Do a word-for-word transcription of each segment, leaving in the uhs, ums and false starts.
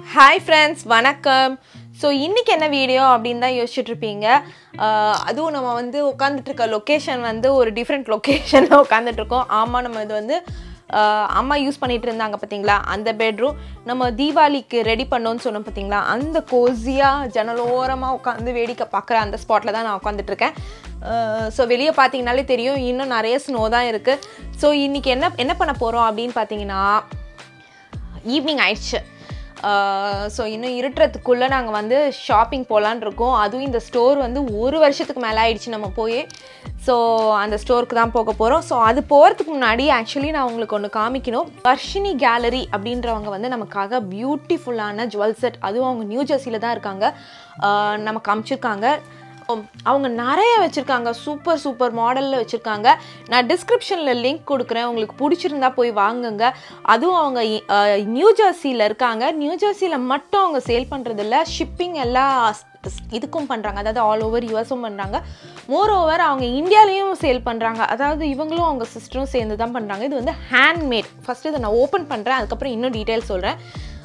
Hi friends, வணக்கம். So இன்னைக்கு என்ன வீடியோ அப்படினு தான் யோசிச்சிட்டு இருப்பீங்க. அதுவும் நம்ம வந்து உட்கார்ந்துட்டு இருக்க லொகேஷன் வந்து ஒரு டிஃபரண்ட் லொகேஷன்ல உட்கார்ந்துட்டு இருக்கோம். ஆமா நம்ம இது வந்து அம்மா யூஸ் பண்ணிட்டு இருந்தாங்க பாத்தீங்களா அந்த பெட்ரூம் நம்ம தீபாவளிக்கு ரெடி பண்ணோம்னு சொன்னோம் பாத்தீங்களா அந்த கோசியா ஜன்னலோரமா உட்கார்ந்து வேடிக்கை பார்க்குற அந்த ஸ்பாட்ல தான் நான் உட்கார்ந்துட்டு இருக்கேன். சோ வெளிய பாத்தீங்கனாலே தெரியும் இன்னும் நிறைய ஸ்னோ தான் இருக்கு. சோ இன்னைக்கு என்ன என்ன பண்ண போறோம் அப்படினு பாத்தீங்கன்னா ஈவினிங் ஆயிடுச்சு. ஸோ இன்னும் இருட்டுறதுக்குள்ளே நாங்கள் வந்து ஷாப்பிங் போகலான்னு இருக்கோம். அதுவும் இந்த ஸ்டோர் வந்து ஒரு வருஷத்துக்கு மேலே ஆயிடுச்சு நம்ம போய். ஸோ அந்த ஸ்டோருக்கு தான் போக போகிறோம். ஸோ அது போகிறதுக்கு முன்னாடி ஆக்சுவலி நான் உங்களுக்கு ஒன்று காமிக்கணும். வர்ஷினி கேலரி அப்படின்றவங்க வந்து நமக்காக பியூட்டிஃபுல்லான ஜுவல் செட், அதுவும் அவங்க நியூ ஜெர்சியில் தான் இருக்காங்க, நமக்கு அமைச்சிருக்காங்க. அவங்க நிறைய வச்சுருக்காங்க, சூப்பர் சூப்பர் மாடலில் வச்சுருக்காங்க. நான் டிஸ்கிரிப்ஷனில் லிங்க் கொடுக்குறேன், உங்களுக்கு பிடிச்சிருந்தா போய் வாங்குங்க. அதுவும் அவங்க நியூ ஜெர்சியில் இருக்காங்க. நியூ ஜெர்சியில் மட்டும் அவங்க சேல் பண்ணுறதில்ல, ஷிப்பிங் எல்லா இதுக்கும் பண்ணுறாங்க, அதாவது ஆல் ஓவர் யூஎஸும் பண்ணுறாங்க. மோர் ஓவர் அவங்க இந்தியாலேயும் சேல் பண்ணுறாங்க, அதாவது இவங்களும் அவங்க சிஸ்டரும் சேர்ந்து தான் பண்ணுறாங்க. இது வந்து ஹேண்ட்மேட். ஃபஸ்ட்டு இதை நான் ஓப்பன் பண்ணுறேன், அதுக்கப்புறம் இன்னும் டீட்டெயில் சொல்கிறேன்.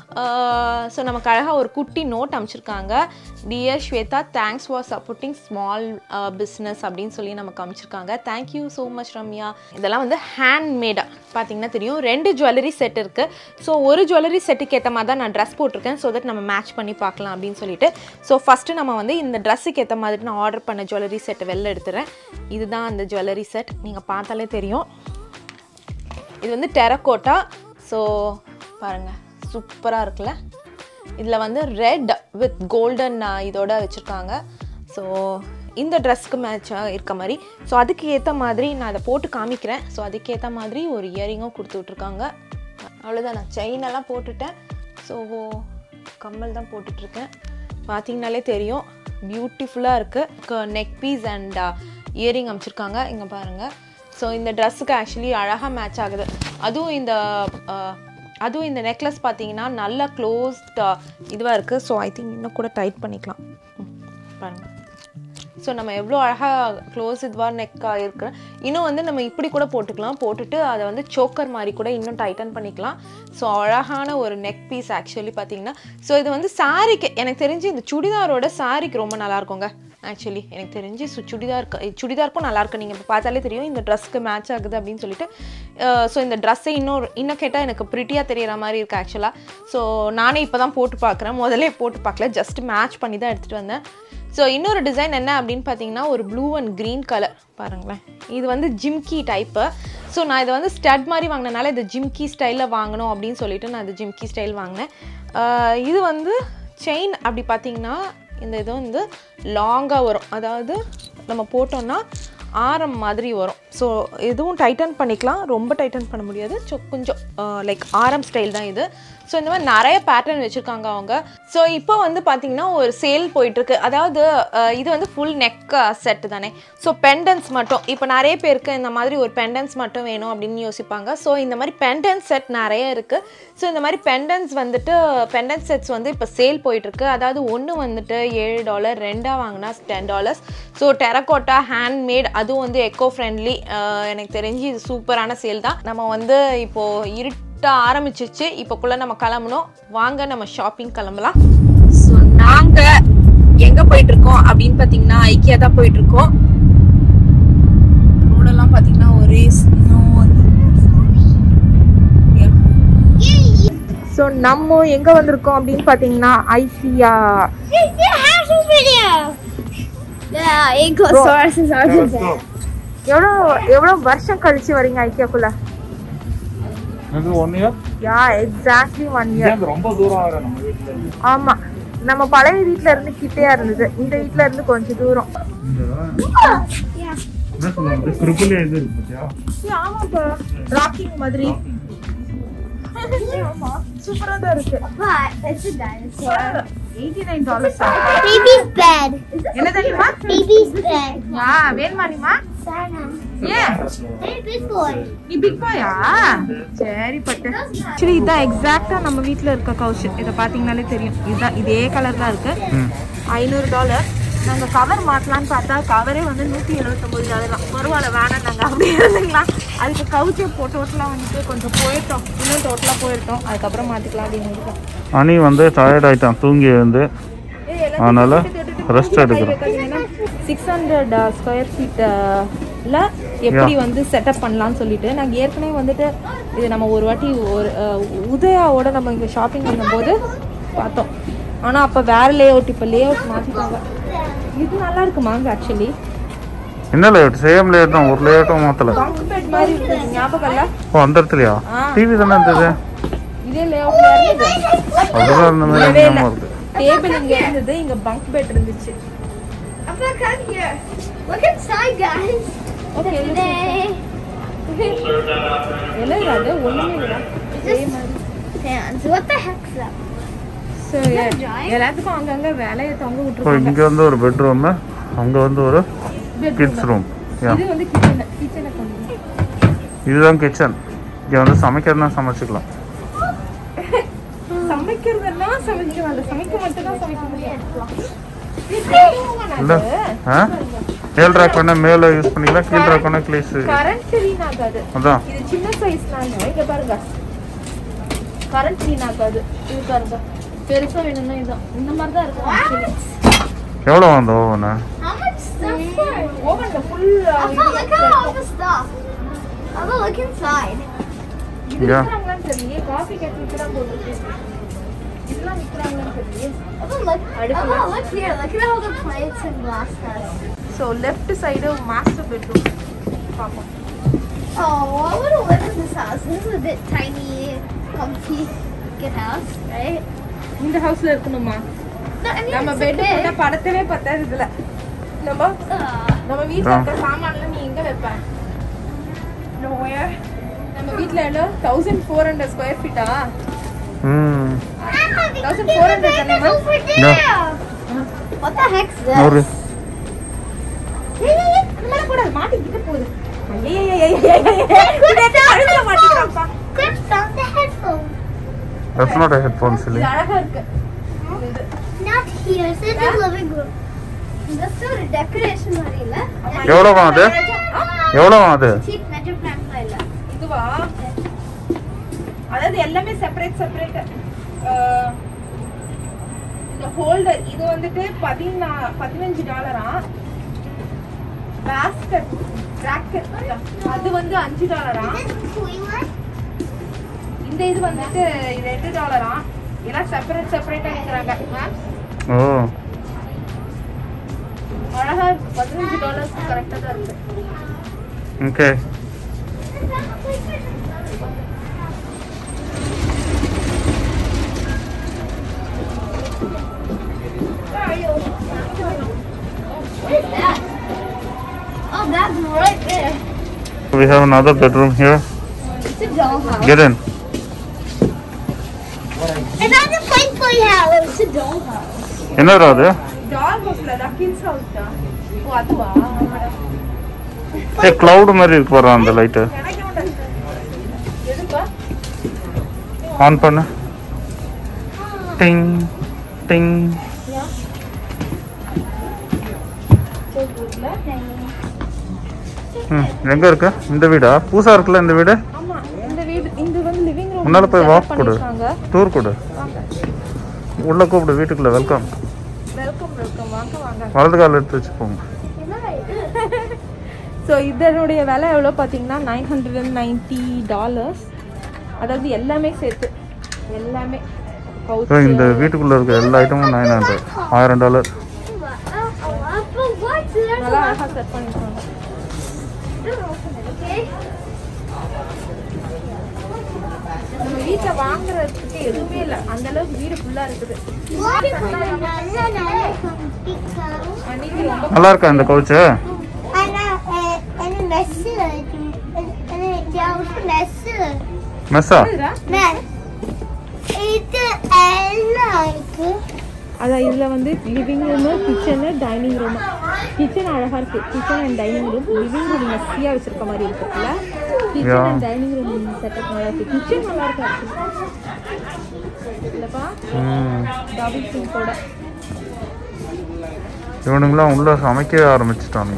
ஸோ நமக்கு அழகாக ஒரு குட்டி நோட் அமைச்சிருக்காங்க. Dear Shweta, thanks for supporting small business அப்படின்னு சொல்லி நமக்கு அமைச்சிருக்காங்க. Thank you so much Ramya. இதெல்லாம் வந்து ஹேண்ட்மேடாக பார்த்தீங்கன்னா தெரியும். ரெண்டு ஜுவல்லரி செட் இருக்குது. ஸோ ஒரு ஜுவல்லரி செட்டுக்கு ஏற்ற மாதிரி தான் நான் ட்ரெஸ் போட்டிருக்கேன், ஸோ தட் நம்ம மேட்ச் பண்ணி பார்க்கலாம் அப்படின்னு சொல்லிட்டு. ஸோ ஃபஸ்ட்டு நம்ம வந்து இந்த ட்ரெஸ்ஸுக்கு ஏற்ற மாதிரி நான் ஆர்டர் பண்ண ஜுவல்லரி செட்டை வெளில எடுத்துகிறேன். இதுதான் அந்த ஜுவல்லரி செட், நீங்கள் பார்த்தாலே தெரியும். இது வந்து டெரக்கோட்டா. ஸோ பாருங்கள், சூப்பராக இருக்குல்ல. இதில் வந்து ரெட் வித் கோல்டன் இதோட வச்சுருக்காங்க. ஸோ இந்த ட்ரெஸ்க்கு மேட்சாக இருக்க மாதிரி. ஸோ அதுக்கு ஏற்ற மாதிரி நான் அதை போட்டு காமிக்கிறேன். ஸோ அதுக்கேற்ற மாதிரி ஒரு இயரிங்கும் கொடுத்து விட்ருக்காங்க. அவ்வளோதான், நான் செயினெல்லாம் போட்டுட்டேன். ஸோ கம்மல் தான் போட்டுட்ருக்கேன். பார்த்தீங்கனாலே தெரியும், பியூட்டிஃபுல்லாக இருக்குது. நெக் பீஸ் அண்ட் இயரிங் அமைச்சிருக்காங்க, இங்கே பாருங்கள். ஸோ இந்த ட்ரெஸ்ஸுக்கு ஆக்சுவலி அழகாக மேட்ச் ஆகுது. அதுவும் இந்த அதுவும் இந்த நெக்லஸ் பார்த்தீங்கன்னா நல்லா க்ளோஸ்ட் இதுவாக இருக்குது. ஸோ ஐ திங்க் இன்னும் கூட டைட் பண்ணிக்கலாம் பாருங்கள். ஸோ நம்ம எவ்வளோ அழகாக க்ளோஸ் இதுவாக நெக்காக இருக்கிற, இன்னும் வந்து நம்ம இப்படி கூட போட்டுக்கலாம், போட்டுட்டு அதை வந்து சோக்கர் மாதிரி கூட இன்னும் டைட்டன் பண்ணிக்கலாம். ஸோ அழகான ஒரு நெக் பீஸ் ஆக்சுவலி பார்த்தீங்கன்னா. ஸோ இது வந்து சாரிக்கு எனக்கு தெரிஞ்சு இந்த சுடிதாரோட சாரிக்கு ரொம்ப நல்லாயிருக்குங்க ஆக்சுவலி எனக்கு தெரிஞ்சு. ஸோ சுடிதார் சுடிதாருக்கும் நல்லாயிருக்கு, நீங்கள் இப்போ பார்த்தாலே தெரியும் இந்த ட்ரெஸ்க்கு மேட்ச் ஆகுது அப்படின்னு சொல்லிட்டு. ஸோ இந்த ட்ரெஸ்ஸை இன்னும் இன்னும் கேட்டால் எனக்கு ப்ரிட்டியாக தெரிகிற மாதிரி இருக்குது ஆக்சுவலாக. ஸோ நானே இப்போ தான் போட்டு பார்க்குறேன், முதல்ல போட்டு பார்க்கல, ஜஸ்ட் மேட்ச் பண்ணி தான் எடுத்துகிட்டு வந்தேன். ஸோ இன்னொரு டிசைன் என்ன அப்படின்னு பார்த்தீங்கன்னா ஒரு ப்ளூ அண்ட் க்ரீன் கலர் பாருங்களேன். இது வந்து ஜிம்கி டைப்பு. ஸோ நான் இதை வந்து ஸ்டட் மாதிரி வாங்கினனால இது ஜிம்கி ஸ்டைலில் வாங்கணும் அப்படின்னு சொல்லிட்டு நான் இது ஜிம்கி ஸ்டைல் வாங்கினேன். இது வந்து செயின் அப்படி பார்த்தீங்கன்னா இந்த இது வந்து லாங்காக வரும், அதாவது நம்ம போட்டோம்னா ஆரம் மாதிரி வரும். ஸோ இதுவும் டைட்டன் பண்ணிக்கலாம், ரொம்ப டைட்டன் பண்ண முடியாது. ஸோ கொஞ்சம் லைக் ஆரம் ஸ்டைல் தான் இது. ஸோ இந்த மாதிரி நிறைய பேட்டர்ன் வச்சுருக்காங்க அவங்க. ஸோ இப்போ வந்து பார்த்தீங்கன்னா ஒரு சேல் போயிட்டுருக்கு. அதாவது இது வந்து ஃபுல் நெக் செட்டு தானே. ஸோ பெண்டன்ஸ் மட்டும், இப்போ நிறைய பேருக்கு இந்த மாதிரி ஒரு பெண்டன்ஸ் மட்டும் வேணும் அப்படின்னு யோசிப்பாங்க. ஸோ இந்த மாதிரி பெண்டன்ஸ் செட் நிறைய இருக்குது. ஸோ இந்த மாதிரி பெண்டன்ஸ் வந்துட்டு பெண்டன்ஸ் செட்ஸ் வந்து இப்போ சேல் போயிட்டுருக்கு. அதாவது ஒன்று வந்துட்டு ஏழு டாலர், ரெண்டாக வாங்கினா ten dollars. So terracotta handmade, அதுவும் வந்து எக்கோ ஃப்ரெண்ட்லி. எனக்கு தெரிஞ்சு இது சூப்பரான சேல் தான். நம்ம வந்து இப்போது இருட்டு ஆரம்பிச்சிச்சு, இப்போக்குள்ள நம்ம கிளம்பணும். வாங்க நம்ம ஷாப்பிங் கிளம்பலாம். ஸோ நாங்கள் எங்கே போயிட்டு இருக்கோம் அப்படின்னு பார்த்தீங்கன்னா ஐக்கியா தான் போயிட்டு இருக்கோம். ரோடெல்லாம் பார்த்தீங்கன்னா ஒரே ஸ்னோ. ஸோ நம்ம எங்கே வந்திருக்கோம் அப்படின்னு பார்த்தீங்கன்னா ஐக்கியா. எவ்வளோ எவ்வளோ வருஷம் கழிச்சு வரீங்க ஐக்கியாக்குள்ள? ஆமா, நம்ம பழைய வீட்ல இருந்து கிட்டையா இருந்தது, இந்த வீட்ல இருந்து கொஞ்சம் தூரம். ஆமாப்பா, ராக்கிங் மாதிரி சூப்பரா தான் இருக்கு. eighty-nine dollars. Baby's bed. என்ன தெரியுமா? Baby's bed. வா, வேணுமானிமா? Sana. ஏன்? Hey, big boy. நீ பிக் பாயா? சரி பட்டு. ஆக்சுவலி இதான் எக்ஸாக்ட்டா நம்ம வீட்ல இருக்க கவுச். இத பாத்தீங்கனாலே தெரியும். இதான் இதே கலர் தான் இருக்கு. ஐநூறு டாலர். நாங்கள் கவர் மாட்டலான்னு பார்த்தா கவரே வந்து நூற்றி எழுபத்தொம்பது டாலர் தான். பரவாயில்ல வேணாம் நாங்கள் அப்படியே இருந்துங்களா. அதுக்கு கவுச்சை போட்டு டோட்டலாக வந்துட்டு கொஞ்சம் போயிட்டோம், இன்னும் டோட்டலாக போயிட்டோம். அதுக்கப்புறம் மாற்றிக்கலாம் அப்படின்னு இருக்கோம். அனி வந்து டயர்ட் ஆகிட்டான் தூங்கி வந்து, அதனால் ரெஸ்ட் எடுக்கிறோம். சிக்ஸ் ஹண்ட்ரட் ஸ்கொயர் ஃபீட்டில் எப்படி வந்து செட்டப் பண்ணலான்னு சொல்லிட்டு நாங்கள் ஏற்கனவே வந்துட்டு இது நம்ம ஒரு வாட்டி ஒரு உதயாவோட நம்ம இங்கே ஷாப்பிங் பண்ணும்போது பார்த்தோம். ஆனால் அப்போ வேறு லே அவுட், இப்போ லே அவுட் மாற்றிட்டாங்க. இது நல்லா இருக்குமாங்க ஆக்சுவலி. என்ன லேஅவுட்? சேம் லேஅவுட் தான், ஒரு லேஅவுட்டும் மாற்றல. பங்க் பெட் மாதிரி இருக்குது, ஞாபகம் இல்லை? ஓ அந்த இடத்துலையா? டிவி தானே இருந்தது. இதே லே அவுட்ல இருந்தது. அதுதான் இருந்த மாதிரி ஞாபகம் இருக்கு. டேபிள் இங்கே இருந்தது, இங்கே பங்க் பெட் இருந்துச்சு. Appa, come here. Look inside, guys. Okay, என்ன இது? ஒண்ணுமே இல்ல. இதே மாதிரி Fans. What the heck's that? So எல்லாத்துக்கும் அங்கங்க வேலையை தொங்க ஸோ விட்டுருக்காங்க. இங்கே வந்து ஒரு பெட்ரூம், அங்கே வந்து ஒரு கிட்ஸ் ரூம். இது வந்து கிச்சன், கிச்சனை கொண்டு. இதுதான் கிச்சன். இங்கே வந்து சமைக்கிறதுனா சமைச்சிக்கலாம். சமைக்கிறதுனா சமைக்கலாம், அந்த சமைக்க மட்டும் தான் சமைக்க முடியாது. இல்லை ஆ மேல் ரேக் பண்ண மேலே யூஸ் பண்ணிக்கலாம், கீழ் ரேக் பண்ண கிளீஸ். கரண்ட் வீண் ஆகாது. அதான் இது சின்ன சைஸ்னால இங்க பாருங்க கரண்ட் வீண் ஆகாது. இது பாருங்க பெருசா வேணும்னா இதான் இந்த மாதிரி தான் இருக்கும் ஆக்சுவலி. எவ்வளோ அந்த oven? How much stuff for? ஓவன்ல full Appa, look at all the stuff. Appa, look inside. இது விக்கிறாங்களான்னு தெரியல. காஃபி கேட்டில் தான் போட்டுருக்கு. இதெல்லாம் விக்கிறாங்களான்னு தெரியல. Appa, look. Appa, look here. Look at all the plates and glasses. So left side master bedroom பார்ப்போம். Oh, I want to live in this house. This is a bit tiny, comfy, good house, right? இந்த ஹவுஸ்ல இருக்கணுமா? No, I mean, நம்ம it's bed okay. போட்டா படத்தவே பத்தாது இதுல. நம்ம Uh, நம்ம வீட்ல இருக்க சாமான்லாம் நீ எங்க வைப்ப? Nowhere. நம்ம வீட்ல எவ்வளோ தௌசண்ட் ஃபோர் ஹண்ட்ரட் ஸ்கொயர் ஃபீட்டா? ம் தௌசண்ட் ஃபோர் ஹண்ட்ரட் தானேமா? over there. What the heck's this? ஒரு ஏய் ஏய் ஏய் அந்த மாதிரி போடாத, மாட்டிக்கிட்டு போகுது. ஏய் ஏய் ஏய் ஏய் இது அழுத்த மாட்டிக்கிறாப்பா. Clips on the headphone. That's not a headphone silly. இது அழகா இருக்கு. இது Not here. It's in the living room. This is a decoration area. எவ்வளோ அது? எவ்வளோ அது? Cheap measure plan இல்ல. இதுவா? அதாவது எல்லாமே செப்பரேட் செப்பரேட். இந்த ஹோல்டர் இது வந்துட்டு பதினா பதினஞ்சு டாலரா. பாஸ்கெட் பிராக்கெட் அது வந்து அஞ்சு டாலரா. இந்த இது வந்துட்டு ரெண்டு டாலரா. எல்லாம் செப்பரேட் செப்பரேட்டா விற்கிறாங்க. ஓ அழகா இருக்கு. பதினஞ்சு டாலர்ஸ் கரெக்டா தான் இருக்கு. Okay What is that? Oh, that's right there. we have another bedroom here. It's a dollhouse. Get in. It's not a playboy house. It's a dollhouse. என்னடா அது? டால் ஹவுஸ்ல தான் கிட்ஸ் ஹவுஸ் தான். ஓ அதுவா? ஏ கிளவுட் மாதிரி இருக்கு பாரு அந்த லைட். எனக்கு ஒண்ணு எதுப்பா? ஆன் பண்ணு. டிங் டிங். ம் எங்க இருக்கு? இந்த வீடா? புதுசா இருக்குல்ல இந்த வீடு? ஆமா இந்த வீடு இந்த வந்து லிவிங் ரூம். முன்னால போய் வாக் கொடு. டூர் கொடு. உள்ள கூப்பிடு வீட்டுக்குள்ள. வெல்கம். வெல்கம் வெல்கம் வாங்க வாங்க. வலது கால் எடுத்து வச்சு போங்க. ஸோ இதனுடைய விலை எவ்வளோ பார்த்தீங்கன்னா nine hundred and ninety dollars. அதாவது எல்லாமே சேர்த்து எல்லாமே ஸோ இந்த வீட்டுக்குள்ள இருக்க எல்லா ஐட்டமும் நைன் ஹண்ட்ரட் ஆயிரம் டாலர். நல்லா அழகாக செட் பண்ணிருக்காங்க. நம்ம வீட்டை வாங்குறதுக்கு எதுவுமே இல்லை, அந்த அளவுக்கு வீடு ஃபுல்லா இருக்குது. அன்னைக்கு ரொம்ப நல்லா இருக்கா இந்த கவுச்சு? மெஸ்ஸா? அதான் இதில் வந்து living room kitchen dining room. Kitchen அழகாக இருக்குது. Kitchen and dining room. Living room மெஸ்ஸியாக வச்சுருக்க மாதிரி இருக்குல்ல. Kitchen and dining room setup நல்லா இருக்குது. கிச்சன் நல்லா இருக்கு இல்லைப்பா? டபுள் சிங்கோட இவனுங்களாம் உள்ள சமைக்க ஆரம்பிச்சிட்டாங்க.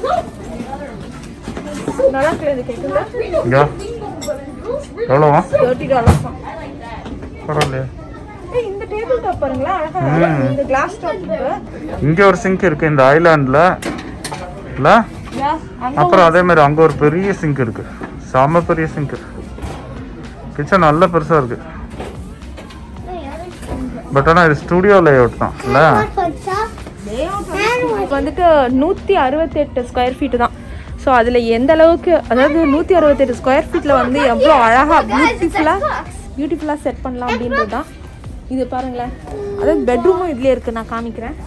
நல்லா இருக்குது கேக்குதா? இங்க எவ்வளோவா? Thirty dollars. பரவாயில்லையே. ஏய் இந்த டேபிள் டாப் பாருங்களா அழகா இருக்கு. இந்த கிளாஸ் டாப் இருக்கு. இங்க ஒரு சிங்க் இருக்கு இந்த ஐலாண்ட்ல இல்ல? யா அங்க அப்புறம் அதே மாதிரி அங்க ஒரு பெரிய சிங்க் இருக்கு. செம பெரிய சிங்க். கிச்சன் நல்ல பெருசா இருக்கு. பட் ஆனா இது ஸ்டுடியோ லேஅவுட் தான் இல்ல? லேஅவுட் வந்துட்டு நூற்றி அறுபத்தெட்டு ஸ்கொயர் ஃபீட் தான். ஸோ அதில் எந்த அளவுக்கு, அதாவது நூற்றி அறுபத்தெட்டு ஸ்கொயர் ஃபீட்டில் வந்து எவ்வளோ அழகாக பியூட்டிஃபுல்லாக பியூட்டிஃபுல்லாக செட் பண்ணலாம் அப்படின்றது தான். இது பாருங்களேன், அதாவது பெட்ரூமும் இதுலேயே இருக்குது. நான் காமிக்கிறேன்.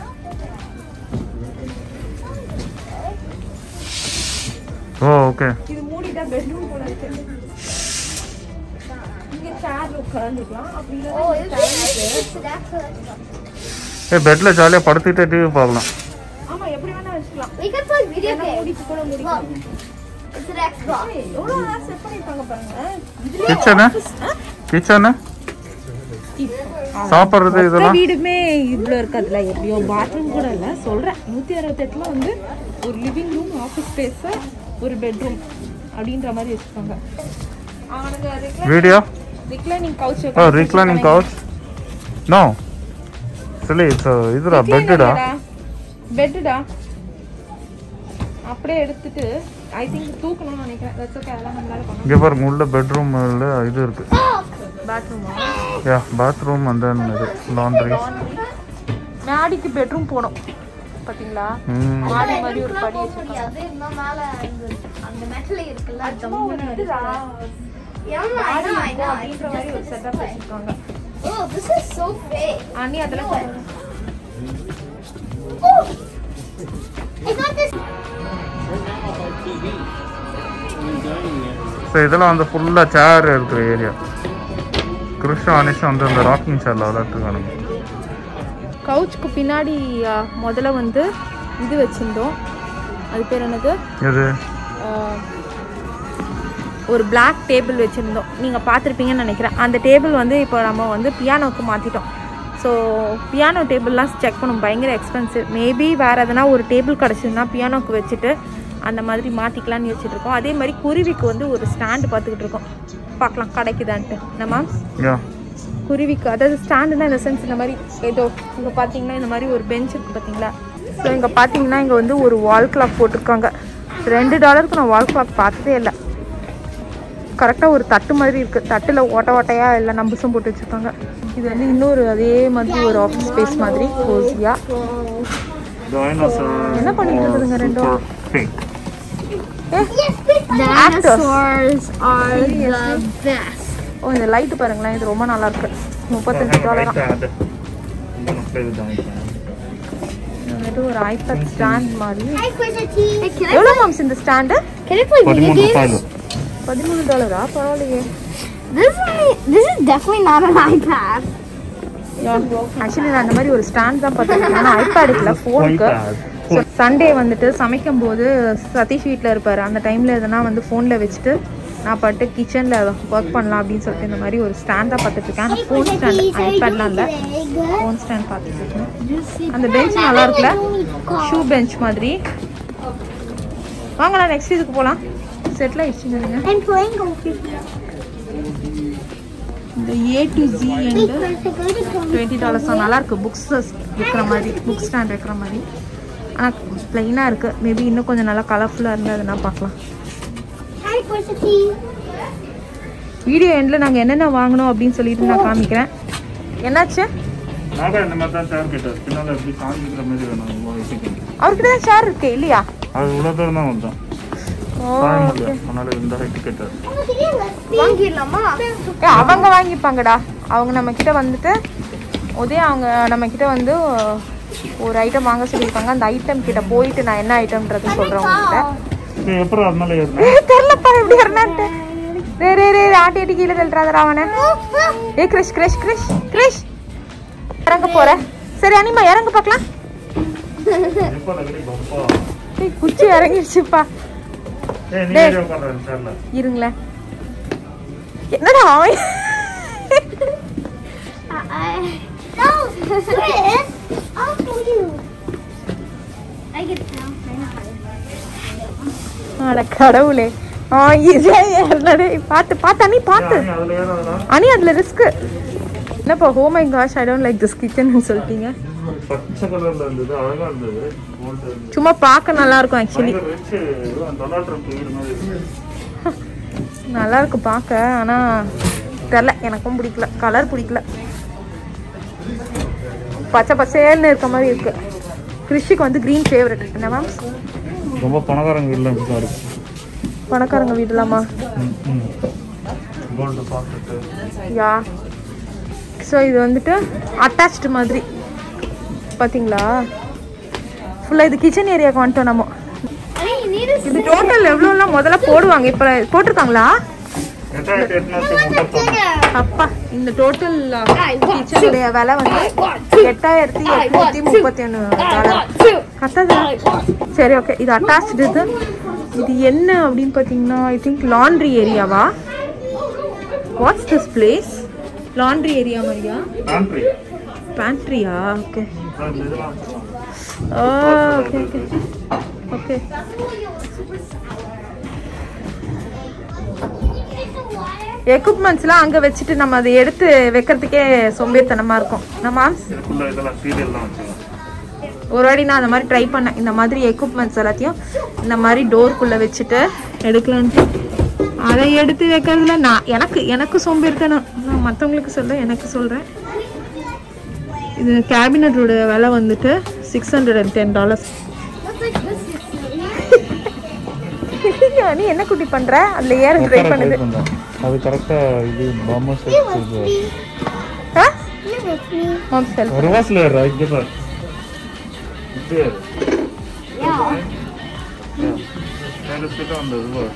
Oh okay. இது மூடிட்டா பெட்ரூம் போல இருக்கு. இங்கே சேர் உட்காந்துக்கலாம். அப்படி ஏ பெட்ல ஜாலியாக படுத்துக்கிட்டே டிவி பார்க்கலாம். ஆமாம் எப்படி வேணால் வச்சுக்கலாம். We can play video games. மூடிட்டு கூட முடிக்கலாம். It's an Xbox. எவ்வளோ அழகாக செட் பண்ணியிருக்காங்க பாருங்க. கிச்சனு கிச்சனு சாப்பிட்றது இதெல்லாம் வீடுமே இவ்வளோ இருக்காதுல்ல, எப்படியோ பாத்ரூம் கூட இல்லை சொல்கிறேன். நூற்றி அறுபத்தெட்டுல வந்து ஒரு லிவிங் ரூம், ஆஃபீஸ் ஸ்பேஸு, ஒரு பெட்ரூம் அப்படின்ற மாதிரி வச்சுருக்காங்க. அவனுக்கு video reclining couch. Oh reclining couch. No silly it's இதுடா பெட்டுடா. பெட்டுடா அப்படியே எடுத்துட்டு ஐ திங்க் தூக்கணும்னு நினைக்கிறேன். தட்ஸ் ஓகே, அதெல்லாம் நம்மளால பண்ணலாம். இங்கே பாருங்க உள்ள பெட்ரூம்ல இது இருக்கு. பாத்ரூமா? யா பாத்ரூம் அண்ட் தென் இது லாண்ட்ரி. மாடிக்கு பெட்ரூம் போணும் பாத்தீங்களா? மாடி மாதிரி ஒரு படி வச்சிருக்காங்க. அது இன்னும் மேல அந்த மெட்டல் இருக்குல்ல, அதுமா ஒரு இதுடா. ஏமா I know I know அப்படின்ற மாதிரி ஒரு செட்டப் வச்சிருக்காங்க. Oh, this is so big. அண்ணி அதெல்லாம் பாருங்க. Oh, I got this. So இதெல்லாம் வந்து ஃபுல்லாக சேர் இருக்கிற ஏரியா. கிருஷ்ணா அனிஷா வந்து அந்த ராக்கிங் சேரில் விளையாட்டுருக்கானுங்க. கவுச்சுக்கு பின்னாடி முதல்ல வந்து இது வச்சுருந்தோம். அது பேர் என்னது? இது ஒரு பிளாக் டேபிள் வச்சுருந்தோம். நீங்கள் பார்த்துருப்பீங்கன்னு நினைக்கிறேன். அந்த டேபிள் வந்து இப்போ நம்ம வந்து பியானோவுக்கு மாற்றிட்டோம். ஸோ பியானோ டேபிள்லாம் செக் பண்ணும், பயங்கர எக்ஸ்பென்சிவ். மேபி வேறு எதனா ஒரு டேபிள் கிடச்சிதுன்னா பியானோவுக்கு வச்சுட்டு அந்த மாதிரி மாற்றிக்கலான்னு வச்சுட்ருக்கோம். அதே மாதிரி குருவிக்கு வந்து ஒரு ஸ்டாண்டு பார்த்துக்கிட்டு இருக்கோம். பார்க்கலாம் கிடைக்குதான்ட்டு. நம்ம குருவிக்கு அதாவது ஸ்டாண்டுனா இந்த சென்ஸ் இந்த மாதிரி ஏதோ இங்கே பார்த்தீங்கன்னா இந்த மாதிரி ஒரு பெஞ்ச் இருக்குது பார்த்தீங்களா? ஸோ இங்கே பார்த்தீங்கன்னா இங்கே வந்து ஒரு வால் கிளாக் போட்டிருக்காங்க. ரெண்டு டாலருக்கு நான் வால் கிளாக் பார்த்ததே இல்லை. கரெக்டாக ஒரு தட்டு மாதிரி இருக்குது. தட்டில் ஓட்ட ஓட்டையாக இல்லை நம்புசம் போட்டு வச்சுருக்காங்க. இது வந்து இன்னொரு அதே மாதிரி ஒரு ஆஃபீஸ் ஸ்பேஸ் மாதிரி கோசியா. என்ன பண்ணிட்டு இருக்குதுங்க ரெண்டும்? Dinosaurs are the best. ஓ இந்த லைட்டு பாருங்களேன், இது ரொம்ப நல்லா இருக்கு. முப்பத்தஞ்சு டாலர் தான். இது ஒரு ஐபேட் ஸ்டாண்ட் மாதிரி. Hi, Quizity. Hey, can I எவ்வளோ மாம்ஸ் இந்த stand? can I play video games? பதிமூணு டாலரா? பரவாயில்லையே. This is only, this is definitely not an iPad. Actually நான் அந்த மாதிரி ஒரு ஸ்டாண்ட் தான் பார்த்துருக்கேன். ஆனால் ஐபேட் இல்லை, ஃபோனுக்கு. ஸோ சண்டே வந்துட்டு சமைக்கும் போது சதீஷ் வீட்டில் இருப்பார். அந்த டைமில் எதனா வந்து ஃபோனில் வச்சுட்டு நான் பாட்டு கிச்சனில் ஒர்க் பண்ணலாம் அப்படின்னு சொல்லிட்டு இந்த மாதிரி ஒரு ஸ்டாண்ட் தான் பார்த்துட்ருக்கேன். ஆனால் ஃபோன் ஸ்டாண்ட், ஐபேட்லாம் இல்லை, ஃபோன் ஸ்டாண்ட் பார்த்துட்ருக்கேன். அந்த பெஞ்ச் நல்லா இருக்குல்ல, ஷூ பெஞ்ச் மாதிரி. வாங்கலாம் நெக்ஸ்ட் இதுக்கு போகலாம். செட்டில் ஆயிடுச்சுங்க. I'm playing Goofy. இந்த A to Z and twenty dollars தான். நல்லாயிருக்கு. புக்ஸ் வைக்கிற மாதிரி, புக் ஸ்டாண்ட் வைக்கிற மாதிரி. ஆனால் ப்ளைனாக இருக்குது. மேபி இன்னும் கொஞ்சம் நல்லா கலர்ஃபுல்லாக இருந்ததுன்னா பார்க்கலாம். வீடியோ எண்டில் நாங்கள் என்னென்ன வாங்கணும் அப்படின்னு சொல்லிட்டு நான் காமிக்கிறேன். என்னாச்சு? அவர்கிட்ட தான் சேர் இருக்கு இல்லையா? அது இவ்வளோ தூரம் தான் வந்தோம். வாங்கிடலாமா? அவங்க வாங்கிப்பாங்கடா. அவங்க நம்ம கிட்ட வந்துட்டு உதய அவங்க நம்ம கிட்ட வந்து ஒரு ஐட்டம் வாங்க சொல்லியிருக்காங்க. அந்த ஐட்டம் கிட்ட போயிட்டு நான் என்ன ஐட்டம்ன்றது சொல்றேன் உங்ககிட்ட. தெரியலப்பா எப்படி வரனான்ட்டு. ரே ரே ரே ஆட்டி ஆட்டி கீழே தள்ளுறாதரா அவனை. ஏ கிரிஷ் கிரிஷ் கிரிஷ் கிரிஷ் இறங்க போற. சரி அனிமா இறங்க பார்க்கலாம். குச்சி இறங்கிடுச்சுப்பா. இருங்களேன். என்னடா அவன்? அட கடவுளே. ஆ இது என்னடே பாத்து பாத்து அனி பாத்து. அனி அதுல ரிஸ்க். என்னப்பா oh my gosh I don't like this kitchen னு சொல்லிட்டீங்க. பச்சை கலர்ல இருந்தது அழகா இருந்தது. சும்மா பார்க்க நல்லா இருக்கும் एक्चुअली. டொனால்ட் ட்ரம்ப் வீடு மாதிரி நல்லா இருக்கு பார்க்க. ஆனா தெரியல எனக்கும் பிடிக்கல. கலர் பிடிக்கல. பச்சை பச்சைன்னு இருக்க மாதிரி இருக்கு. கிறிஷிக்கு வந்து கிரீன் ஃபேவரட். என்ன மேம்? ரொம்ப பணக்காரங்க வீட்ல இருக்கு. பணக்காரங்க வீடுலாமா? ம் கோல்ட் பாக்கெட். யா. ஸோ இது வந்துட்டு அட்டாச்டு மாதிரி பார்த்தீங்களா? ஃபுல்லாக இது கிச்சன் ஏரியாவுக்கு வந்துட்டோம் நம்ம. இது டோட்டல் எவ்வளோலாம் முதல்ல போடுவாங்க. இப்போ போட்டிருக்காங்களா? அப்பா இந்த டோட்டல் கிச்சனுடைய விலை வந்து எட்டாயிரத்தி எட்நூத்தி முப்பத்தி ஒன்று கரெக்டாக. சரி ஓகே. இது அட்டாச்டு. இது இது என்ன அப்படின்னு பார்த்தீங்கன்னா ஐ திங்க் லாண்ட்ரி ஏரியாவா? What's this place? Laundry area மாதிரியா? பேண்ட்ரியா? Okay okay okay okay. எக்யூப்மெண்ட்ஸ்லாம் அங்கே வச்சுட்டு நம்ம அதை எடுத்து வைக்கிறதுக்கே சோம்பேறித்தனமாக இருக்கும். நம்ம ஒரு வாட்டி நான் அந்த மாதிரி ட்ரை பண்ணேன். இந்த மாதிரி எக்யூப்மெண்ட்ஸ் எல்லாத்தையும் இந்த மாதிரி டோருக்குள்ளே வச்சுட்டு எடுக்கலான்ட்டு அதை எடுத்து வைக்கிறதுல நான் எனக்கு எனக்கு சோம்பேறித்தனம். நான் மற்றவங்களுக்கு சொல்ல எனக்கு சொல்கிறேன். இது கேபினட்டோட விலை வந்துட்டு six hundred and ten dollars. நீ என்ன குட்டி பண்ற? அதுல ஏற ட்ரை பண்ணுது. அது கரெக்ட்டா இது பாமா செட் இது. ஹ? மாம் செல். ரிவர்ஸ்ல ரைட் கிவ். இது. யா. Let's sit on the river.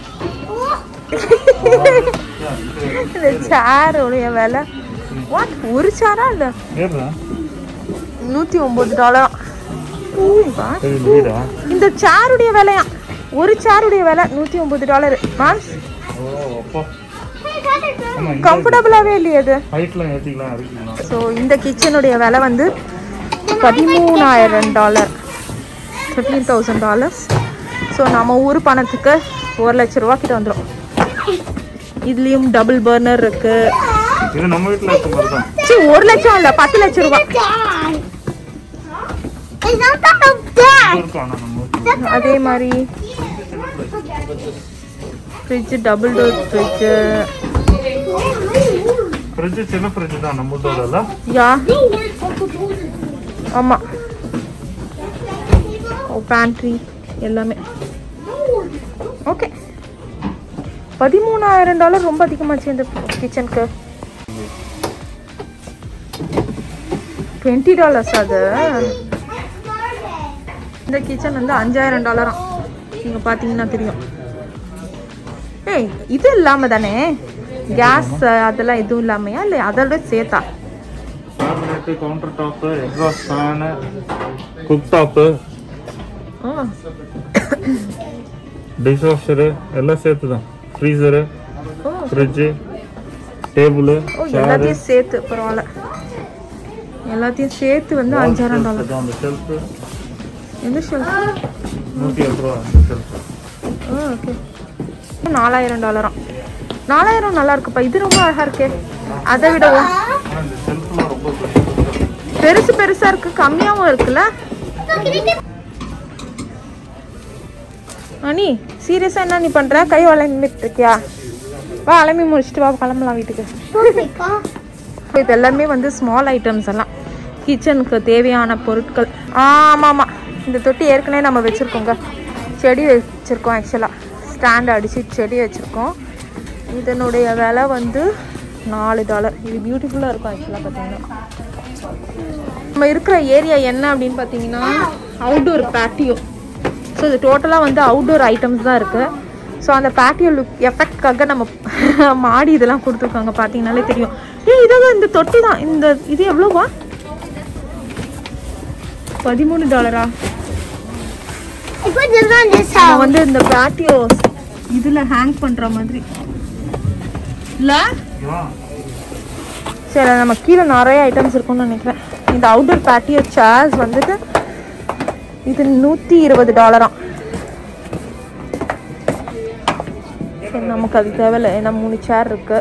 இந்த சேர் உடைய விலை வாட்? ஒரு சேரா இல்ல? ஏறா? நூத்தி ஒன்பது டாலர். வீடா? இந்த சேருடைய விலையா? ஒரு சேருடைய விலை நூத்தி ஒன்பது டாலர். மாம்ஸ் ஓ அப்பா கம்ஃபர்டபுளாவே இல்லையே அது. ஹைட்ல ஏத்திக்கலாம் அரிக்கலாம். ஸோ இந்த கிச்சனுடைய விலை வந்து பதிமூணாயிரம் dollar, fifteen thousand dollars. So நம்ம ஊர் பணத்துக்கு ஒரு லட்ச ரூபா கிட்ட வந்துடும். இதுலேயும் டபுள் பர்னர் இருக்கு. இது நம்ம வீட்டில் இருக்க மாதிரி தான். சரி ஒரு லட்சம் இல்லை பத்து லட்சம் ரூபா. அதே மாதிரி fridge double door fridge. Fridge சின்ன ஃப்ரிட்ஜ் தான் நம்ம ஊர்ல. யா ஆமா. ஓ பேண்ட்ரி எல்லாமே ஓகே. பதிமூணாயிரம் டாலர் ரொம்ப அதிகமாச்சு இந்த கிச்சனுக்கு. டுவெண்ட்டி டாலர்ஸ் அது. இந்த கிச்சன் வந்து அஞ்சாயிரம் டாலராம். நீங்க பாத்தீங்கன்னா தெரியும். ஏய் இது இல்லாம தானே கேஸ் அதெல்லாம் எதுவும் இல்லாமையா இல்லை அதோட சேர்த்தா? Countertop, exhaust fan, cooktop, dishwasher எல்லாம் சேர்த்து தான். ஃப்ரீசர், ஃப்ரிட்ஜ், டேபிள், ஓ எல்லாத்தையும் சேர்த்து பரவாயில்ல. எல்லாத்தையும் சேர்த்து வந்து அஞ்சாயிரம் டாலர். அந்த ஷெல்ஃப் எந்த ஷெல்ஃப்? நூற்றி ஏழு ரூபா அந்த ஷெல்ஃப். ஓகே நாலாயிரம் டாலராம். நாலாயிரம் நல்லா இருக்குப்பா. இது ரொம்ப அழகா இருக்கே. அதை விடவும் பெருசு பெருசா இருக்கு, கம்மியாவும் இருக்குல்ல. அனி சீரியஸா என்ன நீ பண்ற? கை வளைந்துட்டு இருக்கியா? வா அலம்பி முடிச்சுட்டு வா கிளம்பலாம் வீட்டுக்கு. இது எல்லாமே வந்து ஸ்மால் ஐட்டம்ஸ் எல்லாம் கிச்சனுக்கு தேவையான பொருட்கள். ஆமாம் ஆமாம் இந்த தொட்டி ஏற்கனவே நம்ம வச்சுருக்கோங்க. செடி வச்சுருக்கோம். ஆக்சுவலாக ஸ்டாண்ட் அடிச்சு செடி வச்சுருக்கோம். இதனுடைய விலை வந்து நாலு டாலர். இது பியூட்டிஃபுல்லாக இருக்கும் ஆக்சுவலாக பார்த்தீங்கன்னா. நம்ம இருக்கிற ஏரியா என்ன அப்படின்னு பார்த்தீங்கன்னா அவுட்டோர் பேட்டியோ. ஸோ இது டோட்டலாக வந்து அவுட்டோர் ஐட்டம்ஸ் தான் இருக்குது. ஸோ அந்த பேட்டியோ லுக் எஃபெக்ட்காக நம்ம மாடி இதெல்லாம் கொடுத்துருக்காங்க. பார்த்தீங்கன்னாலே தெரியும். ஏ இதான் இந்த தொட்டி தான். இந்த இது எவ்வளோவா? பதிமூணு டாலரா? வந்து இந்த பேட்டியோ இதில் ஹேங் பண்ணுற மாதிரி இல்லை? சரி நம்ம கீழே நிறைய ஐட்டம்ஸ் இருக்கும்னு நினைக்கிறேன். இந்த அவுட்டோர் பேட்டியோ சேர்ஸ் வந்துட்டு இது நூற்றி இருபது டாலராம். சரி நமக்கு அது தேவையில்லை, ஏன்னா மூணு சேர் இருக்கு.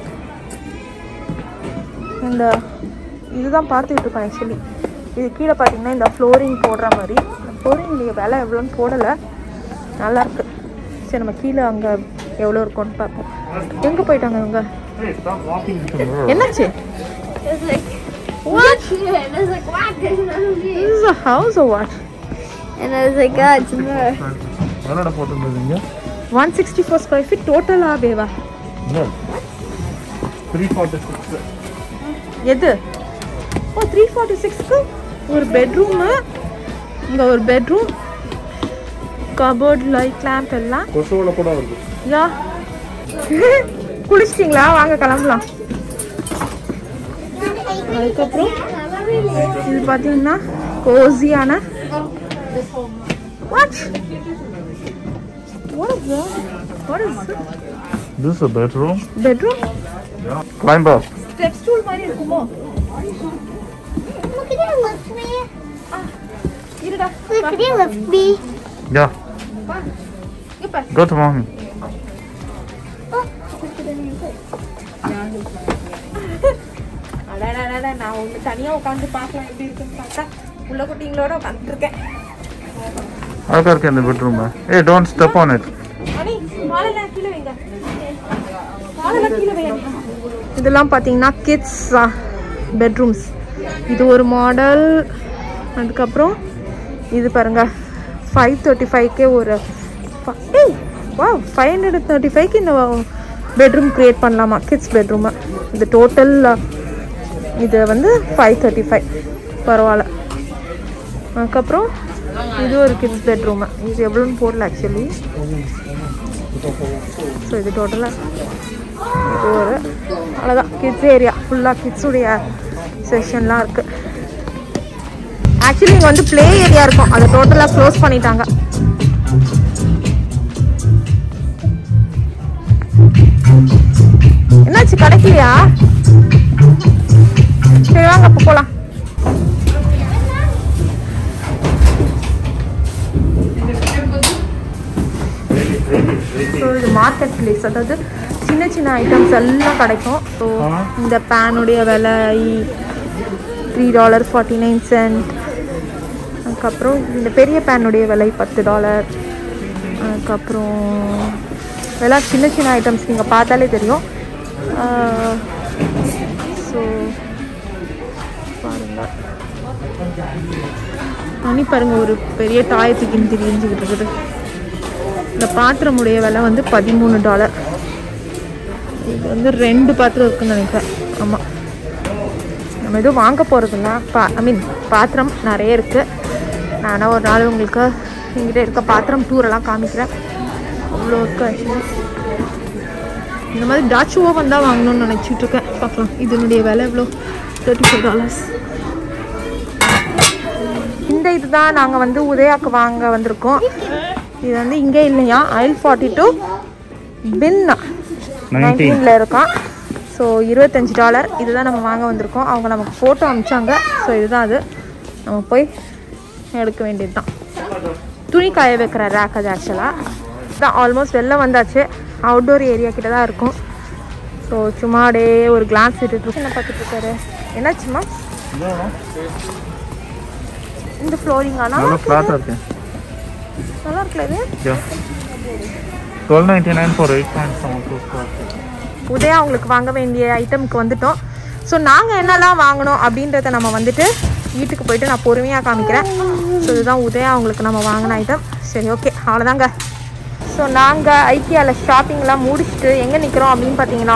இந்த இதுதான் பார்த்துக்கிட்டு இருக்கோம். ஆக்சுவலி இது கீழே பார்த்தீங்கன்னா இந்த ஃப்ளோரிங் போடுற மாதிரி. ஃப்ளோரிங் நீங்கள் விலை எவ்வளோன்னு போடலை, நல்லாயிருக்கு. சரி நம்ம கீழே அங்கே எவ்வளோ இருக்கும்னு பார்ப்போம். எங்கே போயிட்டாங்க இவங்க? என்னாச்சு? What? And I was like, what? There's none of me. This is a house or what? And I was like, God, it's more. எவ்வளோட போட்டுருந்தீங்க? one sixty-four square feet total ஆ பேவா? இல்லை three forty-six. எது? ஓ three forty-sixக்கு ஒரு bedroom, இங்கே ஒரு bedroom, cupboard, light lamp எல்லாம். கொசுவில் கூட வருது. யா குளிச்சிட்டிங்களா? வாங்க கிளம்பலாம். அதுக்கப்புறம் இது பார்த்தீங்கன்னா கோசியான What? What is that? What is this? This is a bedroom. Bedroom? Yeah. Climb up. Step stool மாதிரி இருக்குமோ? Look at it, lift me. இருடா. Look at it, lift me. Yeah. வா. இங்க பாரு. Go to mommy. அடடடடா, நான் ஒன்று தனியாக உட்காந்து பார்க்கலாம் எப்படி இருக்குன்னு பார்த்தா உள்ள குட்டிங்களோட உட்காந்துருக்கேன். அழகா இருக்கு இந்த பெட்ரூம். ஏய் டோன்ட் ஸ்டெப் ஆன் இட். அனி காலெல்லாம் கீழே வைங்க. காலெல்லாம் கீழே வைங்க. இதெல்லாம் பார்த்தீங்கன்னா கிட்ஸ் பெட்ரூம்ஸ். இது ஒரு மாடல். அதுக்கப்புறம் இது பாருங்க ஃபைவ் தேர்ட்டி ஃபைவ்க்கே ஒரு ஏய் வா ஃபைவ் ஹண்ட்ரட் தேர்ட்டி ஃபைவ்க்கு இந்த பெட்ரூம் க்ரியேட் பண்ணலாமா கிட்ஸ் பெட்ரூமு. இது டோட்டல் இது வந்து ஃபைவ் தேர்ட்டி ஃபைவ் பரவாயில்ல. அதுக்கப்புறம் இது ஒரு கிட்ஸ் பெட்ரூமு. இது எவ்வளோன்னு போடல ஆக்சுவலி. ஸோ இது டோட்டலாக இது ஒரு அவ்வளோதான் கிட்ஸ் ஏரியா. ஃபுல்லாக கிட்ஸுடைய செக்ஷன்லாம் இருக்குது. ஆக்சுவலி இங்கே வந்து ப்ளே ஏரியா இருக்கும், அதை டோட்டலாக க்ளோஸ் பண்ணிட்டாங்க. என்னாச்சு கிடைக்கலையா? சரி வாங்க அப்போ போகலாம். ஸோ இது மார்க்கெட் பிளேஸ், அதாவது சின்ன சின்ன ஐட்டம்ஸ் எல்லாம் கிடைக்கும். ஸோ இந்த பேனுடைய விலை three dollar forty nine cent. அதுக்கப்புறம் இந்த பெரிய பேனுடைய விலை பத்து டாலர். அதுக்கப்புறம் இதெல்லாம் சின்ன சின்ன ஐட்டம்ஸ் நீங்கள் பார்த்தாலே தெரியும். ஸோ பாருங்கள் மணி பாருங்கள், ஒரு பெரிய டாய் தூக்கின்னு தெரிஞ்சுக்கிட்டு இருக்குது. இந்த பாத்திரமுடைய விலை வந்து பதிமூணு டாலர். இது வந்து ரெண்டு பாத்திரம் இருக்குன்னு நினைக்கிறேன். ஆமாம், நம்ம எதுவும் வாங்க போகிறதில்ல. பா ஐ மீன் பாத்திரம் நிறைய இருக்குது. நானும் ஒரு நாள் உங்களுக்கு எங்கிட்ட இருக்க பாத்திரம் டூரெல்லாம் காமிக்கிறேன். அவ்வளோ இருக்குது ஆக்சுவலி. இந்த மாதிரி டாச்சுவோ வந்தால் வாங்கணும்னு நினச்சிட்டு இருக்கேன். பார்க்கலாம். இதனுடைய விலை எவ்வளோ? Thirty five dollars. இந்த இதுதான் நாங்கள் வந்து உதயாக்கு வாங்க வந்திருக்கோம். இது வந்து இங்கே இல்லையா, ஐல் ஃபார்ட்டி டூ பின் நைன்டீனில் இருக்கான். ஸோ இருபத்தஞ்சி டாலர். இதுதான் நம்ம வாங்க வந்திருக்கோம். அவங்க நமக்கு ஃபோட்டோ அனுப்பிச்சாங்க. ஸோ இதுதான் அது. நம்ம போய் எடுக்க வேண்டியது தான். துணி காய வைக்கிற ரேக் அது. ஆக்சுவலாக தான் ஆல்மோஸ்ட் வெளில வந்தாச்சு. அவுட்டோர் ஏரியா கிட்ட தான் இருக்கும். ஸோ சும்மா அப்படியே ஒரு கிளாஸ் விட்டுட்டு என்ன பார்த்துட்டு இருக்காரு. என்னாச்சுமா இந்த ஃப்ளோரிங்? ஆனால் நல்லா ஃப்ளாட்டாக இருக்கு. நல்லா இருக்குல்ல இது? Twelve ninety nine four eight point seven two square feet. Udhaya அவங்களுக்கு வாங்க வேண்டிய ஐட்டமுக்கு வந்துட்டோம். ஸோ நாங்கள் என்னெல்லாம் வாங்கணும் அப்படின்றத நம்ம வந்துட்டு வீட்டுக்கு போயிட்டு நான் பொறுமையாக காமிக்கிறேன். ஸோ இதுதான் உதயா அவங்களுக்கு நம்ம வாங்கின ஐட்டம். சரி ஓகே, அவ்வளோதாங்க. ஸோ நாங்கள் ஐக்கியாவில் ஷாப்பிங்லாம் முடிச்சுட்டு எங்கே நிற்கிறோம் அப்படின்னு பார்த்தீங்கன்னா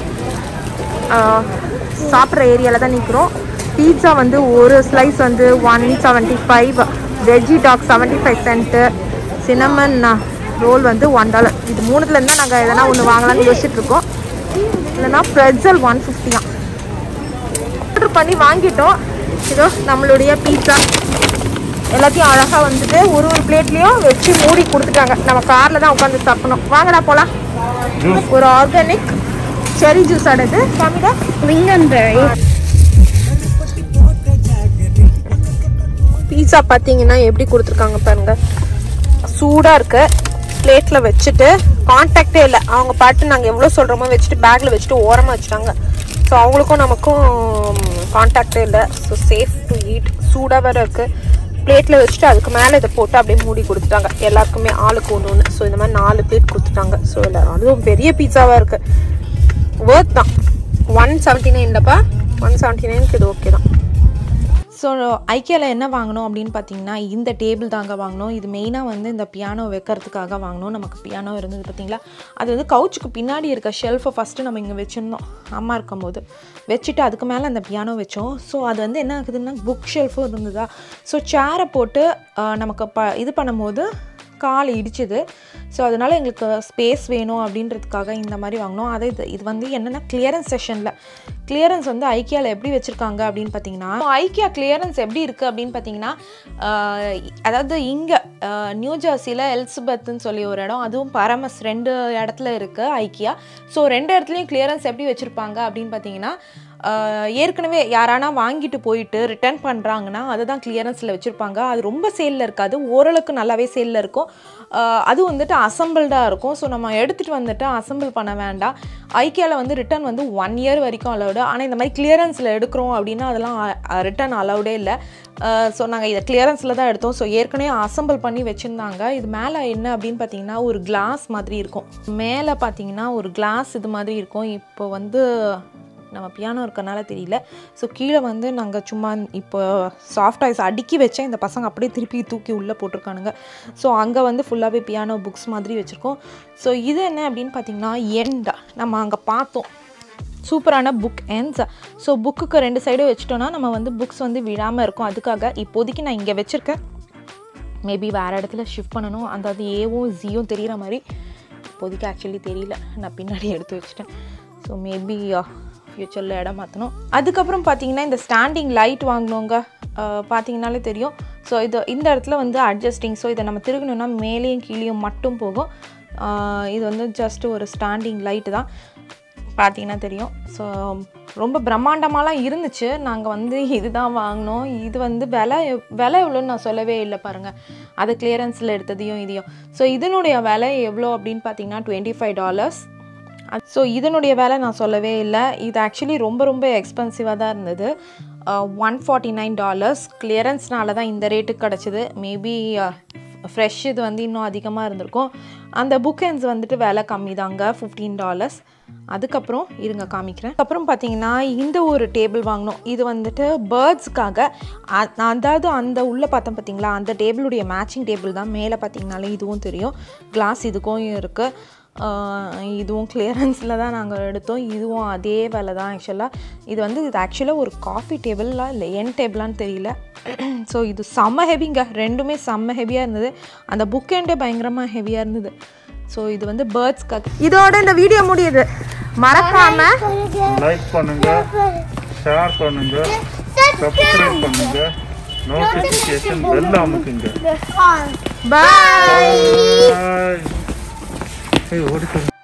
சாப்பிட்ற ஏரியாவில் தான் நிற்கிறோம். பீட்சா வந்து ஒரு ஸ்லைஸ் வந்து one seventy five, veggie dog seventy five cent, cinnamon roll வந்து ஒன் டாலர். இது மூணுத்துலேருந்து தான் நாங்கள் எதனா ஒன்று வாங்கலாம்னு யோசிச்சுட்ருக்கோம். இல்லைன்னா ப்ரெட்சல் ஒன் ஃபிஃப்டியா ஆர்டர் பண்ணி வாங்கிட்டோம். இதோ நம்மளுடைய பீட்சா எல்லாத்தையும் அழகாக வந்துட்டு ஒரு ஒரு பிளேட்லேயும் வச்சு மூடி கொடுத்துட்டாங்க. நம்ம காரில் தான் உட்காந்து சாப்பிடணும். வாங்கடா போகலாம். ஒரு ஆர்கானிக் செரி ஜூஸ் ஆடுது காமிடா. லிங்கன்பெரி பீட்சா பார்த்தீங்கன்னா எப்படி கொடுத்துருக்காங்க பாருங்க. சூடாக இருக்கு. பிளேட்டில் வச்சுட்டு கான்டாக்டே இல்லை, அவங்க பாட்டு நாங்கள் எவ்வளோ சொல்கிறோமோ வச்சுட்டு பேக்கில் வச்சுட்டு ஓரமாக வச்சுட்டாங்க. ஸோ அவங்களுக்கும் நமக்கும் கான்டாக்டே இல்லை. So safe to eat. சூடாக வேறு இருக்குது. பிளேட்டில் வச்சுட்டு அதுக்கு மேலே இதை போட்டு அப்படியே மூடி கொடுத்துட்டாங்க எல்லாருக்குமே, ஆளுக்கு ஒன்று ஒன்று. ஸோ இந்த மாதிரி நாலு பிளேட் கொடுத்துட்டாங்க. ஸோ எல்லோரும் அதுவும் பெரிய பீட்சாவாக இருக்குது. ஒர்த் தான். ஒன் செவன்ட்டி நைன்லப்பா ஒன் செவன்ட்டி நைனுக்கு இது ஓகே தான். ஸோ ஐக்கியாவில் என்ன வாங்கணும் அப்படின்னு பார்த்தீங்கன்னா இந்த டேபிள் தாங்க வாங்கணும். இது மெயினாக வந்து இந்த பியானோ வைக்கிறதுக்காக வாங்கணும். நமக்கு பியானோ இருந்தது பார்த்தீங்களா, அது வந்து கவுச்சுக்கு பின்னாடி இருக்க ஷெல்ஃபை ஃபஸ்ட்டு நம்ம இங்கே வச்சுருந்தோம் அம்மா இருக்கும் போது, வச்சுட்டு அதுக்கு மேலே அந்த பியானோ வச்சோம். ஸோ அது வந்து என்ன ஆகுதுன்னா புக் ஷெல்ஃபும் இருந்ததா. ஸோ சேரை போட்டு நமக்கு ப இது பண்ணும்போது கால் இடிச்சுது. ஸோ அதனால் எங்களுக்கு ஸ்பேஸ் வேணும் அப்படின்றதுக்காக இந்த மாதிரி வாங்கினோம். அதே இது இது வந்து என்னென்னா கிளியரன்ஸ் செஷனில் கிளியரன்ஸ் வந்து ஐக்கியாவில் எப்படி வச்சுருக்காங்க அப்படின்னு பார்த்தீங்கன்னா, ஐக்கியா கிளியரன்ஸ் எப்படி இருக்குது அப்படின்னு பார்த்தீங்கன்னா, அதாவது இங்கே நியூ ஜெர்சியில் எலிசபெத்துன்னு சொல்லி ஒரு இடம், அதுவும் பரமஸ் ரெண்டு இடத்துல இருக்குது ஐக்கியா. ஸோ ரெண்டு இடத்துலையும் கிளியரன்ஸ் எப்படி வச்சுருப்பாங்க அப்படின்னு பார்த்தீங்கன்னா, ஏற்கனவே யாரானா வாங்கிட்டு போயிட்டு ரிட்டர்ன் பண்ணுறாங்கன்னா அதுதான் கிளியரன்ஸில் வச்சுருப்பாங்க. அது ரொம்ப சேலில் இருக்காது, ஓரளவுக்கு நல்லாவே சேலில் இருக்கும். அது வந்துட்டு அசம்பிள்டாக இருக்கும். ஸோ நம்ம எடுத்துகிட்டு வந்துட்டு அசம்பிள் பண்ண வேண்டாம். ஐக்கியாவில் வந்து ரிட்டர்ன் வந்து ஒன் இயர் வரைக்கும் அலவுடு. ஆனால் இந்த மாதிரி கிளியரன்ஸில் எடுக்கிறோம் அப்படின்னா அதெல்லாம் ரிட்டர்ன் அலவுடே இல்லை. ஸோ நாங்கள் இதை கிளியரன்ஸில் தான் எடுத்தோம். ஸோ ஏற்கனவே அசம்பிள் பண்ணி வச்சுருந்தாங்க. இது மேலே என்ன அப்படின்னு பார்த்தீங்கன்னா ஒரு கிளாஸ் மாதிரி இருக்கும். மேலே பார்த்தீங்கன்னா ஒரு கிளாஸ் இது மாதிரி இருக்கும். இப்போ வந்து நம்ம பியானோ இருக்கனால தெரியல. ஸோ கீழே வந்து நாங்கள் சும்மா இப்போ சாஃப்ட் ஐஸ் அடுக்கி வச்சேன். இந்த பசங்க அப்படியே திருப்பி தூக்கி உள்ளே போட்டிருக்கானுங்க. ஸோ அங்கே வந்து ஃபுல்லாகவே பியானோ புக்ஸ் மாதிரி வச்சுருக்கோம். ஸோ இது என்ன அப்படின்னு பார்த்தீங்கன்னா எண்டா நம்ம அங்கே பார்த்தோம் சூப்பரான புக் எண்ட்ஸ். ஸோ புக்குக்கு ரெண்டு சைடும் வச்சுட்டோன்னா நம்ம வந்து புக்ஸ் வந்து விழாமல் இருக்கும். அதுக்காக இப்போதைக்கு நான் இங்கே வச்சுருக்கேன். மேபி வேறு இடத்துல ஷிஃப்ட் பண்ணணும். அந்த அது ஏவும் ஜியும் தெரிகிற மாதிரி இப்போதைக்கு ஆக்சுவலி தெரியல, நான் பின்னாடி எடுத்து வச்சுட்டேன். ஸோ மேபி ஃப்யூச்சரில் இடம் மாற்றணும். அதுக்கப்புறம் பார்த்தீங்கன்னா இந்த ஸ்டாண்டிங் லைட் வாங்கினோங்க, பார்த்தீங்கனாலே தெரியும். ஸோ இது இந்த இடத்துல வந்து அட்ஜஸ்டிங். ஸோ இதை நம்ம திருகணுன்னா மேலேயும் கீழேயும் மட்டும் போகும். இது வந்து ஜஸ்ட் ஒரு ஸ்டாண்டிங் லைட்டு தான், பார்த்தீங்கன்னா தெரியும். ஸோ ரொம்ப பிரம்மாண்டமாலாம் இருந்துச்சு. நாங்கள் வந்து இது தான் வாங்கினோம். இது வந்து விலை விலை எவ்வளோன்னு நான் சொல்லவே இல்லை பாருங்கள், அது கிளியரன்ஸில் எடுத்ததையும் இதையும். ஸோ இதனுடைய விலை எவ்வளோ அப்படின்னு பார்த்தீங்கன்னா டுவெண்ட்டி ஃபைவ் டாலர்ஸ். ஸோ இதனுடைய வேலை நான் சொல்லவே இல்லை. இது ஆக்சுவலி ரொம்ப ரொம்ப எக்ஸ்பென்சிவாக தான் இருந்தது. ஒன் ஃபார்ட்டி நைன் டாலர்ஸ் கிளியரன்ஸ்னால தான் இந்த ரேட்டுக்கு கிடச்சிது. மேபி ஃப்ரெஷ் இது வந்து இன்னும் அதிகமாக இருந்திருக்கும். அந்த புக் ஹெண்ட்ஸ் வந்துட்டு விலை கம்மி தாங்க, ஃபிஃப்டீன் டாலர்ஸ். அதுக்கப்புறம் இருங்க காமிக்கிறேன். அப்புறம் பார்த்தீங்கன்னா இந்த ஒரு டேபிள் வாங்கினோம். இது வந்துட்டு பேர்ட்ஸுக்காக. அதாவது அந்த உள்ளே பார்த்தோம் பார்த்தீங்களா, அந்த டேபிளுடைய மேட்சிங் டேபிள் தான். மேலே பார்த்தீங்கனாலே இதுவும் தெரியும், கிளாஸ் இதுக்கும் இருக்குது. இதுவும் கிளியரன்ஸில் தான் நாங்கள் எடுத்தோம். இதுவும் அதே வேலை தான் ஆக்சுவலாக. இது வந்து இது ஆக்சுவலாக ஒரு காஃபி டேபிளாக இல்லை என் டேபிளான்னு தெரியல. ஸோ இது செம்ம ஹெவிங்க, ரெண்டுமே செம்ம ஹெவியாக இருந்தது. அந்த புக் எண்டே பயங்கரமாக ஹெவியாக இருந்தது. ஸோ இது வந்து பேர்ட்ஸ்க்காக. இதோட இந்த வீடியோ முடியுது. மறக்காம லைக் பண்ணுங்க, ஷேர் பண்ணுங்க, சப்ஸ்கிரைப் பண்ணுங்க, நோட்டிஃபிகேஷன் பெல் அமுக்குங்க. Bye. Hey, what is it?